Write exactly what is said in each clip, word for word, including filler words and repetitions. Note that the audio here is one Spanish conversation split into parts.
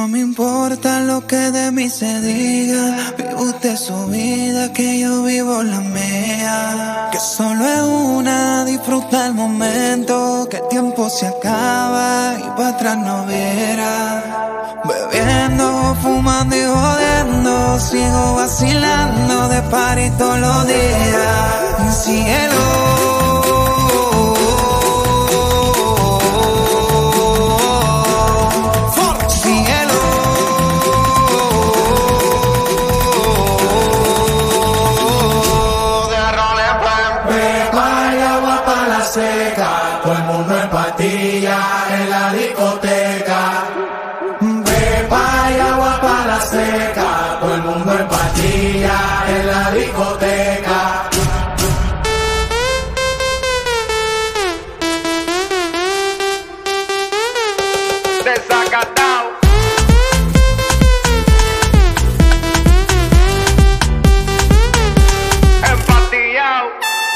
No me importa lo que de mí se diga, vive usted su vida, que yo vivo la mía. Que solo es una, disfruta el momento, que el tiempo se acaba y para atrás no viera. Bebiendo, fumando y jodiendo, sigo vacilando de party todos los días. Cielo. Todo el mundo en pastillas en la discoteca. Pepa y agua para la seca. Todo el mundo en pastillas en la discoteca. Desacatado. Empastillado.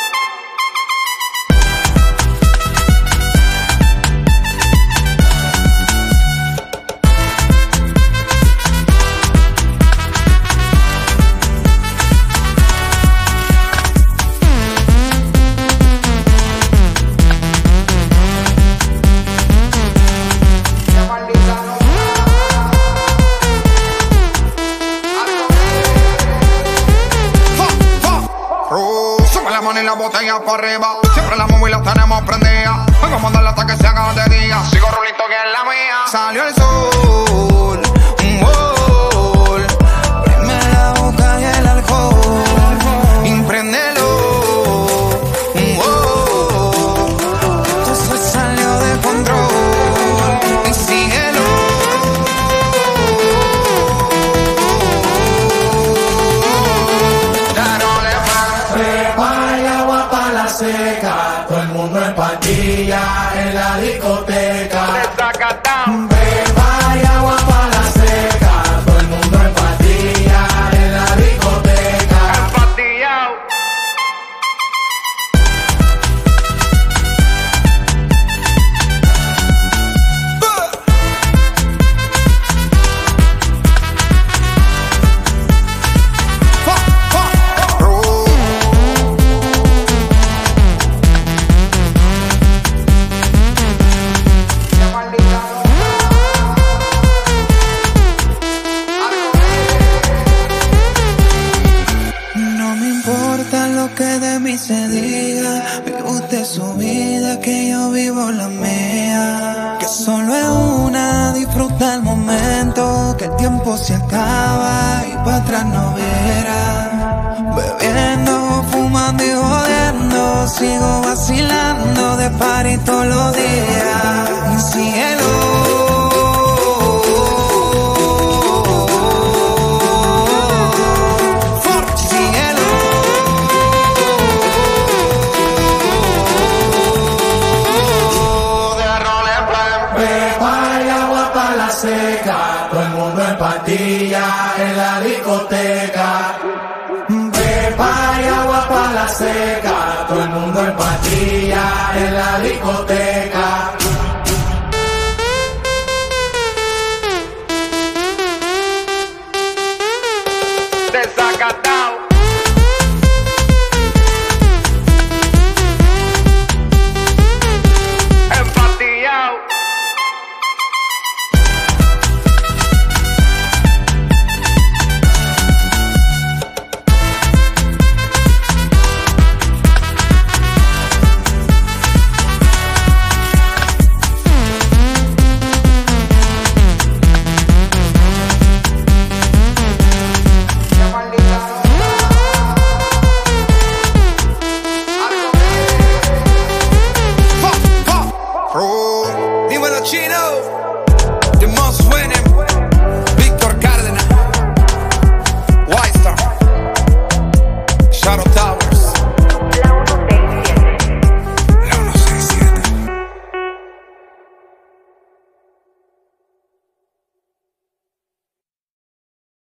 Y la botella para arriba, siempre la móvil la tenemos prendida. Vengo a mandarla hasta que se haga de día. Sigo rulito que es la mía. Salió el sol, un gol. Prende la boca y el alcohol. Impréndelo, un gol. Esto se salió de control. Y síguelo. Seca, todo el mundo en pastillas en la discoteca. Desacatado. Beba y agua para la seca, todo el mundo en pastillas en la discoteca. Empastillado. Que de mí se diga, vive usted su vida, que yo vivo la mía. Que solo es una, disfruta el momento, que el tiempo se acaba y para atrás no verá. Bebiendo, fumando y jodiendo, sigo vacilando de party todos los días. Cielo. Seca, todo el mundo en pastillas en la discoteca. Pepa y agua para la seca, todo el mundo en pastillas en la discoteca.